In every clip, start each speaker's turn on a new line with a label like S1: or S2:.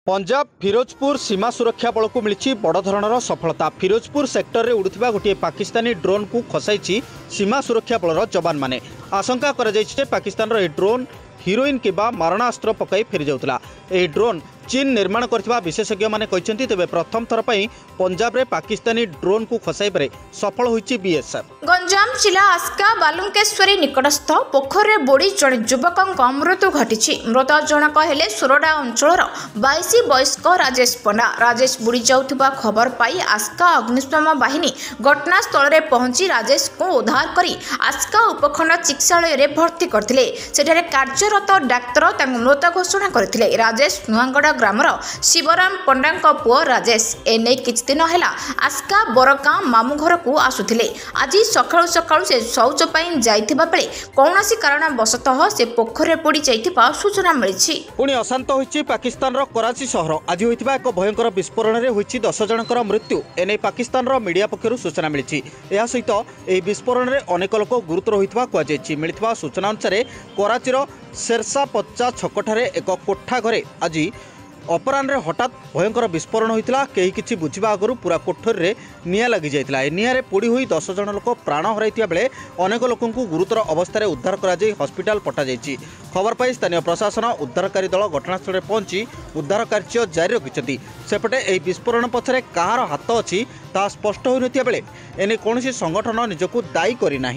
S1: पंजाब फिरोजपुर सीमा सुरक्षा बल को मिली बड़ धरणर सफलता। फिरोजपुर सेक्टर में उड़ुथिबा गोटे पाकिस्तानी ड्रोन को खसाई सीमा सुरक्षा बलर जवान माने। आशंका कर पाकिस्तान रो ड्रोन हिरोइन किबा मारणास्त्र पकाई फेरी जाउतला। ए ड्रोन चीन निर्माण करथिबा विशेषज्ञ माने कहछन्ती। तेबे प्रथम थर पई पंजाब रे पाकिस्तानी ड्रोन को खसाई पारे सफल होईची बीएसएफ।
S2: गंजाम जिला आस्का बालुंकेश्वरी निकटस्थ पोखर रे बोड़ी जड़े युवक मृत्यु घटी। मृत जनक हेले सोरडा अंचल 22 वयस्क राजेश पंडा। राजेश बुड़ी जाउथिबा खबर पाई आस्का अग्निशम बाहिनी घटनास्थल रे पहुंची राजेश को उद्धार करी आस्का उपखंड चिकित्सालय रे भर्ती करथिले। सेठारे कार्यरत डाक्टर मृत घोषणा करथिले। राजेश नुआगड़ा ग्रामर शिवराम पंडा पुओ राजेश एने किछ दिन हैला आस्का बरगां मामू घर को आसुथिले। आज सकाळु सकाळु से शौच पई जाइथिबा बेले कौनसी कारण बसतः से पोखर रे पड़ी जाइथिबा सूचना मिलिछि।
S1: पुणी अशांत होईछि पाकिस्तान रो कराची शहर। आज होइथिबा एक भयंकर विस्फोरण रे होईछि 10 जनकर मृत्यु। एने पाकिस्तान रो मीडिया पक्षरु सूचना मिलिछि। एहा सहित एही विस्फोरण रे अनेक लोक गुरुतर होइथिबा कुआ जायछि। मिलिथिबा सूचना अनुसार कराची रो शेरसा पच्चा छकठारे एक कोठा घरे आज अपराह्न हठात भयंकर विस्फोरण होता। कहीं किसी बुझा आगु पूरा कोठरी रे निया लगी जाता। निआरे पोड़ी हुई 10 जन लोक प्राण हराइथिबा बेले अनेक लोकों गुरुतर अवस्था उद्धार कर हस्पिटाल पठाई। खबर पाई स्थानीय प्रशासन उद्धारकारी दल घटनास्थल में पहुंची उद्धार कार्य जारी रखिंट। सेपटे यह विस्फोरण पछरे कहार हाथ अच्छी ता स्पष्ट हो नथिबा बेले एने कौनसी संगठन निजको दायी करिना।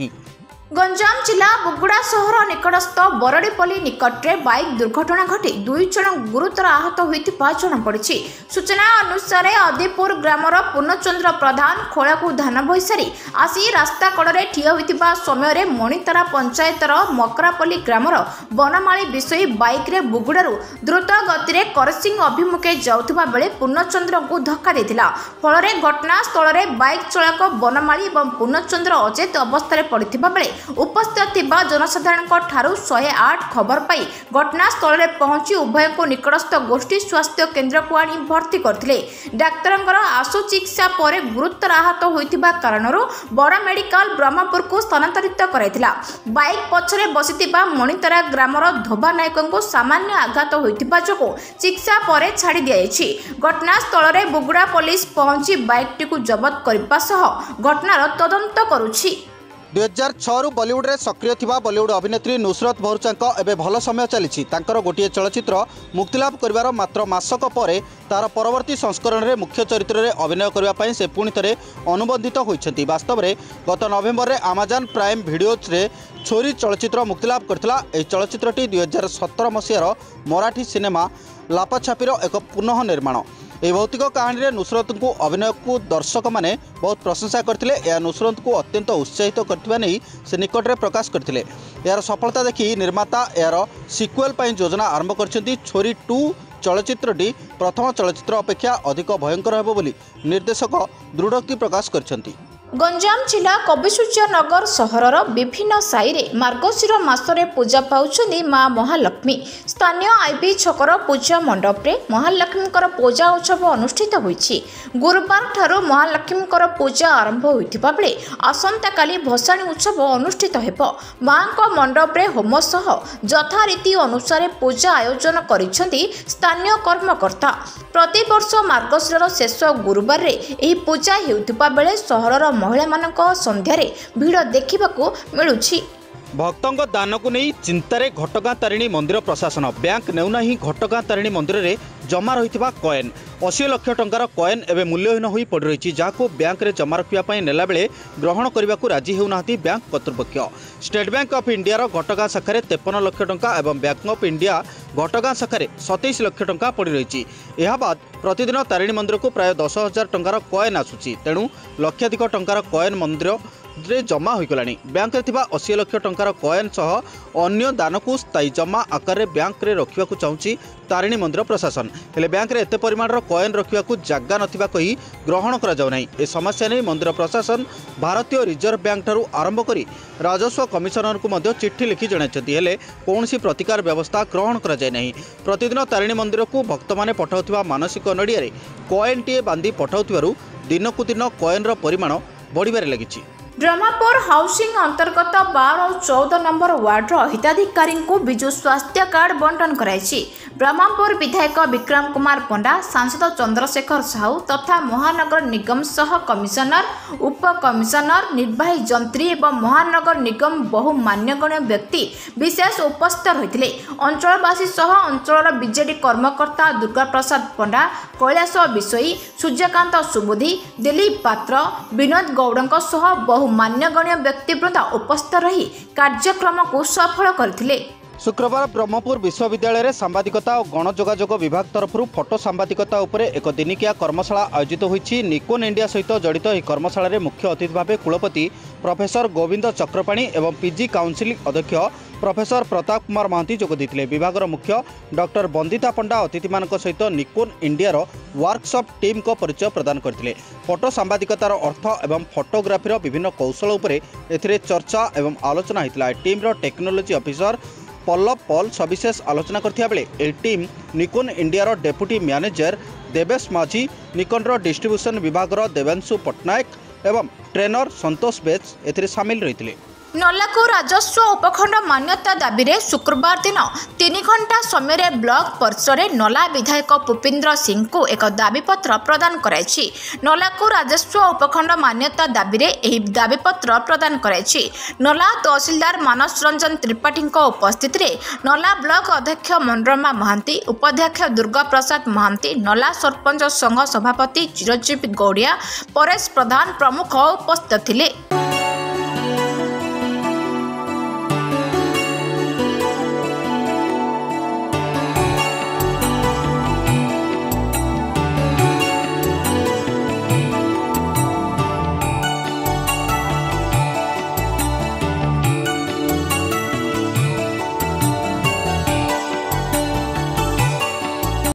S2: गंजाम जिला बुगुड़ा सहर निकटस्थ बरडीपल्ली निकटरे बाइक दुर्घटना घटी 2 जन गुरुतर आहत होइतिबा जଣାपड़ी। सूचना अनुसार अदिपुर ग्रामर पूर्णचंद्र प्रधान खोलाकू धान बोई सारी आसी रास्ता कड़े ठिया होइतिबा समय मणितारा पंचायतर मकरापल्ली ग्रामर बनमाली विषयी बाइक रे बुगुड़ारू द्रुत गति रे करसिंग अभिमुखे जाउथिबा बेले पूर्णचंद्र को धक्का देथिला। फलरे घटनास्थल रे बाइक चालक बनमाली एवं पूर्णचंद्र अचेत अवस्था पड़िथिबा बेले उपस्थित थिबा जनसाधारण ठारू 108 खबर पाई घटनास्थल में पहुंची उभय को निकटस्थ गोष्ठी स्वास्थ्य केन्द्र को आनी भर्ती करथिले। डाक्तरंकर आशु चिकित्सा पर गुरुतर आहत होइतिबा कारणरू बड़ मेडिकल ब्रह्मपुर को स्थानांतरित कराइथिला। बाइक पछरे बसितिबा मणितारा ग्रामर धोबा नायक को सामान्य आघात होइतिबा जोगो चिकित्सा पर छाड़ी दियाछि। घटनास्थल में बुगुड़ा पुलिस पहुंची बाइकटी को जबत करबा सह घटनार तदंत करुछि।
S1: 2006 बॉलीवुड रे सक्रिय थिबा बॉलीवुड अभिनेत्री नुसरत भरूचांक एबे भल समय चली। तांकर गोटे चलचित्र मुक्तिलाभ करिवार मात्र मासक पर तार परवर्ती संस्करण रे मुख्य चरित्र रे अभिनय करबा पई से पुणी थे अनुबंधित होइछंती। वास्तव में गत नवेम्बर रे अमेजन प्राइम वीडियोज रे छोरी चलचित्र मुक्तिलाभ करथिला। एही चलचित्रटी 2017 मसीहार मराठी सिनेमा लापाछापीर एक पुनः निर्माण। यह भौतिक कहानी रे नुसरत को अभिनय को दर्शक माने बहुत प्रशंसा करथिले। यह नुसरत को अत्यंत उत्साहित करथिबा नै से निकट में प्रकाश करथिले। यार सफलता देखि निर्माता यार सिक्वेल पई योजना आरंभ करछंती। छोरी 2 चलचित्रटी प्रथम चलचित्र अपेक्षा अधिक भयंकर हेबो बोली निर्देशक दृढ़ोक्ति प्रकाश करछंती।
S2: गंजाम जिला कविसूर्य नगर सहरर विभिन्न साई रे मार्गशीर मासरे पूजा पाउछनी मां महालक्ष्मी। स्थानीय आईबी छकर पूजा मंडप रे महालक्ष्मीकर पूजा उत्सव अनुष्ठित होईछि। गुरुवार ठारू महालक्ष्मीकर पूजा आरंभ होइथिबा बेले आसंता काली भसाणी उत्सव अनुष्ठित हेबो। मांको मंडप रे होम सह यथारीति अनुसार पूजा आयोजन करिसेंती स्थानीय कर्मकर्ता। प्रति वर्ष मार्गशीर शेष गुरुवार रे एही पूजा हेउथिबा बेले सहरर महिला मानक संध्यारे भीड़ देखिबाकू मिलुछि।
S1: भक्तों दान को नहीं चिंतार घटगां तारिणी मंदिर प्रशासन बैंक नेउना ही घटगां तारिणी मंदिर रे जमा रही कॉइन 80 लाख टंकार कॉइन एवं मूल्यहीन हो पड़ रही जहाँ बैंक रे जमा रखापी नेला बेले ग्रहण करने को राजी होना बैंक कर्तृपक्ष। State Bank of India Ghatgaon शाखार 53 लाख टंका एवं बैंक ऑफ इंडिया घटगां शाखार 27 लाख टंका पड़ रही। यह बाद प्रतिदिन तारिणी मंदिर को प्राय 10,000 टंकार कॉइन आसुची। तेणु लक्षाधिक टंकार कॉइन मंदिर रे जमा होइगलानी। बैंक रे थिबा 80 लाख टंकार कॉइन सह अन्य दान को स्थायी जमा आकार रे बैंक रे रखिबा को चाहूची तारिणी मंदिर प्रशासन। हेले बैंक रे एते परिमाण रो कॉइन रखिबा को जगह नथिबा कही ग्रहण करा जाउ नै। ए समस्या नै मंदिर प्रशासन भारतीय रिजर्व बैंक ठारू आरंभ करी राजस्व कमिशनर को मध्य चिट्ठी लिखि जणाइछथि। हेले कोनसी प्रतिकार व्यवस्था ग्रहण करा जाय नै। प्रतिदिन तारिणी मंदिर को भक्त माने पठाउथिबा मानसिक नडिया रे कॉइन टिए बांधी पठाउथिबारु दिनकु दिन कॉइन रो परिमाण बढ़िबारे लागिछि।
S2: ब्रह्मपुर हाउसिंग अंतर्गत 12 और 14 नंबर वार्डर हिताधिकारी को विजु स्वास्थ्य कार्ड बंटन कराई। ब्रह्मपुर विधायक विक्रम कुमार पंडा, सांसद चंद्रशेखर साहू तथा महानगर निगम सह कमिशनर, उप कमिशनर, निर्वाही जंत्री एवं महानगर निगम बहु मान्यगण्य व्यक्ति विशेष उपस्थित रही। अंचलवासी सह अंचल बीजेडी कर्मकर्ता दुर्गा प्रसाद पंडा, कैलाश विषयी, सूर्यकांत सुबुधी, दिलीप पात्र, विनोद गौड़ सह बहु मान्यगण्य व्यक्तिवृंद उपस्थित रही कार्यक्रम को सफल करथिले।
S1: शुक्रवार ब्रह्मपुर विश्वविद्यालय रे सांबादिकता और गणयोगाजोग विभाग तरफ फोटो सांबादिकता उपरे एक दिनिकिया कर्मशाला आयोजित होईछि। निकोन इंडिया सहित जड़ित यह कर्मशाला रे मुख्य अतिथि भाव कुलपति प्रोफेसर गोविंद चक्रपाणी एवं पीजी काउंसिल अध्यक्ष प्रोफेसर प्रताप कुमार महांती जोग देथिले। विभागर मुख्य डॉक्टर बंदिता पंडा अतिथि मानक सहित निकोन इंडिया वर्कशॉप टीम को परिचय प्रदान करथिले। फोटो सांबादिकतार अर्थ एवं फोटोग्राफीर विभिन्न कौशल उपरे एथिरे चर्चा एवं आलोचना होइतिला। टीम रो टेक्नोलोजी ऑफिसर पल्लव पॉल सविशेष आलोचना करथिया बेले ए team Nikon India deputy manager Devesh Majhi, Nikon distribution विभाग देवांशु पट्टनायक एवं ट्रेनर संतोष बेच एथिरे सामिल रहिथिले।
S2: नलाकू राजस्व उपखंड मान्यता दाबी रे शुक्रवार दिन 3 घंटा समय ब्लॉक परिसर नला विधायक पुपिंद्र सिंह को एक दाबीपत्र प्रदान कराई। नलाकू राजस्व उपखंड मान्यता दाबी रे एही दाबीपत्र प्रदान कराई। नला तहसीलदार मानस रंजन त्रिपाठी उपस्थित रे नला ब्लॉक अध्यक्ष मनोरमा महांती, उपाध्यक्ष दुर्गा प्रसाद महांती, नला सरपंच संघ सभापति चिरंजीव गौड़िया, परेश प्रधान प्रमुख उपस्थित थिले।